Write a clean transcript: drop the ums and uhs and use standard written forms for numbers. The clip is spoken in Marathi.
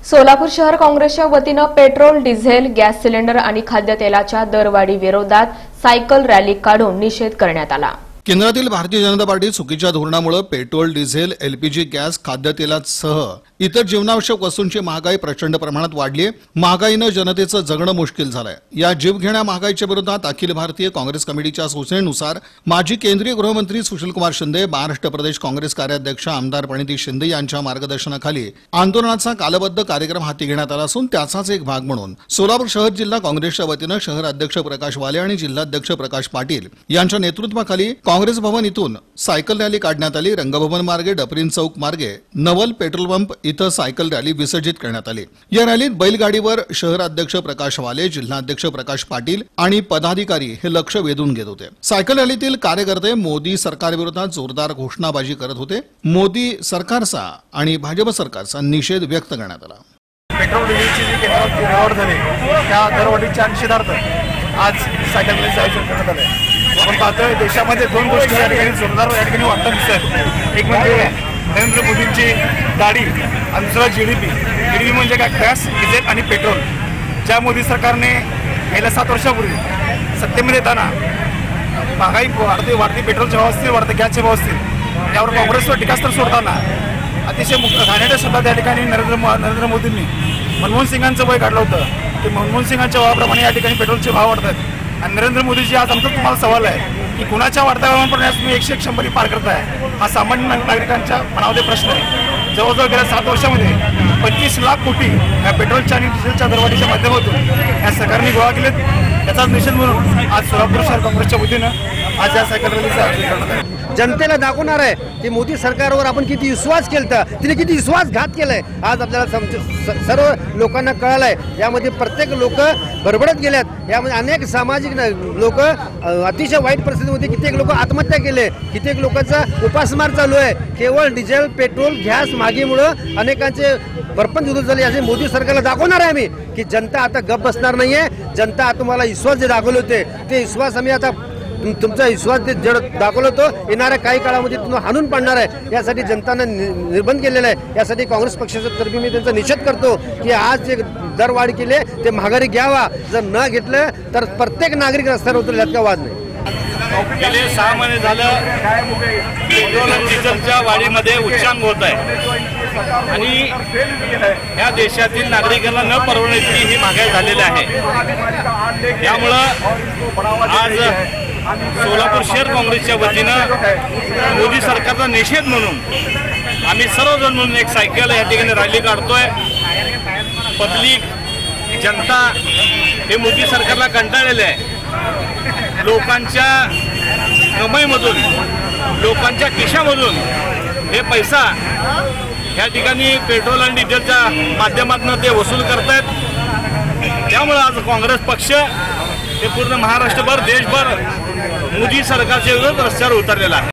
सोलापूर शहर काँग्रेसच्या वतीने पेट्रोल, डिझेल, गॅस सिलेंडर आणि खाद्यतेलाच्या दरवाढी विरोधात सायकल रॅली काढून निषेध करण्यात आला। केंद्रातील भारतीय जनता पार्टी चुकीच्या धोरणामुळे पेट्रोल, डिझेल, एलपीजी गॅस, खाद्यतेलासह इतर जीवनावश्यक वस्तूंची महागाई प्रचंड प्रमाणात वाढली आहे। महागाईने जनतेचं जगणं मुश्किल झालंय। या जीवघेण्या महागाईच्या विरोधात अखिल भारतीय काँग्रेस कमिटीच्या सूचनेनुसार माजी केंद्रीय गृहमंत्री सुशीलकुमार शिंदे, महाराष्ट्र प्रदेश काँग्रेस कार्याध्यक्ष आमदार प्रणिती शिंदे यांच्या मार्गदर्शनाखाली आंदोलनाचा कालबद्ध कार्यक्रम हाती घेण्यात आला असून त्याचाच एक भाग म्हणून सोलापूर शहर जिल्हा काँग्रेसच्या वतीने शहर अध्यक्ष प्रकाश वाले आणि जिल्हाध्यक्ष प्रकाश पाटील यांच्या नेतृत्वाखाली काँग्रेस भवन इथून सायकल रॅली काढण्यात आली। रंगभवन मार्गे, डपरीन चौक मार्गे, नवल पेट्रोल पंप इथं सायकल रॅली विसर्जित करण्यात आली। या रॅलीत बैलगाडीवर शहर अध्यक्ष प्रकाश वाले, जिल्हाध्यक्ष प्रकाश पाटील आणि पदाधिकारी हे लक्ष वेधून घेत होते। सायकल रॅलीतील कार्यकर्ते मोदी सरकारविरोधात जोरदार घोषणाबाजी करत होते। मोदी सरकारचा आणि भाजप सरकारचा निषेध व्यक्त करण्यात आला। पेट्रोल डिझेलची जी केंद्रात दरवाढ झाली त्या दरवाढीच्या निषेधार्थ आज सायकल रॅलीचं आयोजन करण्यात आलं। आपण पाहतोय देशामध्ये दोन गोष्टी या ठिकाणी जोरदार या ठिकाणी वाटत दिसतात। एक म्हणजे नरेंद्र मोदींची दाढी आणि दुसरा जीडीपी म्हणजे काय, गॅस, डिझेल आणि पेट्रोल। ज्या मोदी सरकारने गेल्या 7 वर्षापूर्वी सत्तेमध्ये येताना महागाई वाढती पेट्रोलचे भाव असतील, वाढते गॅसचे भाव असतील, यावर काँग्रेसवर टीकास्त्र सोडताना अतिशय घाणेरड्या शब्दात या ठिकाणी नरेंद्र मोदींनी मनमोहन सिंगांचं वय काढलं होतं की मनमोहन सिंगांच्या वयाप्रमाणे या ठिकाणी पेट्रोलचे भाव वाढतात। आणि नरेंद्र मोदीजी आज आमचा तुम्हाला सवाल आहे की कुणाच्या वाढत्या भावाप्रमाणे तुम्ही 100 पार करताय, हा सामान्य नागरिकांच्या मनामध्ये प्रश्न आहे। जवळजवळ गेल्या 7 वर्षामध्ये 25 लाख कोटी या पेट्रोलच्या आणि डिझेलच्या दरवाढीच्या माध्यमातून या सरकारने गोळा केलेत। त्याचाच निषेध म्हणून आज सोलापूर शहर काँग्रेसच्या वतीनं आज या सायकल रॅलीचं आयोजन करण्यात आहे। जनतेला दाखवणार आहे की मोदी सरकारवर आपण किती विश्वास केलता, तिने किती विश्वासघात केलाय। आज आपल्याला सर्व लोकांना कळालंय। यामध्ये प्रत्येक लोक बडबडत गेल्यात। यामध्ये अनेक सामाजिक लोक अतिशय वाईट परिस्थितीमध्ये, कित्येक लोक आत्महत्या केले, कित्येक लोकांचा उपासमार चालू आहे। केवळ डिझेल, पेट्रोल, गॅस महागाईमुळे अनेकांचे बरपण युद्ध झाले। असे मोदी सरकारला दाखवणार आहे आम्ही की जनता आता गप बसणार नाहीये। जनता आता तुम्हाला विश्वास जे दाखवले होते ते विश्वास आम्ही आता तुमचा विश्वास जे दाखवलं होतं येणाऱ्या काही काळामध्ये तुम्हाला हाणून पाडणार आहे। यासाठी जनतानं निर्बंध केलेला आहे। यासाठी काँग्रेस पक्षाच्या तर्फे मी त्यांचा निषेध करतो की आज जे दरवाढ केले ते माघारी घ्यावा। जर न घेतलं तर प्रत्येक नागरिक रस्त्यावर उतरेल, यात का वाद नाही। गेले 6 महिने झालं पेट्रोल आणि डिझेलच्या वाढीमध्ये उच्चांक होत आहे आणि या देशातील नागरिकांना न परवडण्याची ही महागाई झालेली आहे। त्यामुळं आज सोलापूर शहर काँग्रेसच्या वतीनं मोदी सरकारचा निषेध म्हणून आम्ही सर्वजण म्हणून एक सायकल या ठिकाणी रॅली काढतोय। पब्लिक, जनता हे मोदी सरकारला कंटाळलेले आहे। लोकांच्या कमाईमधून, लोकांच्या खिशामधून हे पैसा या ठिकाणी पेट्रोल आणि डिझेलच्या माध्यमातून ते वसूल करतायत। त्यामुळे आज काँग्रेस पक्ष हे पूर्ण महाराष्ट्रभर, देशभर मोदी सरकारच्या विरोधात रस्त्यावर उतरलेला आहे।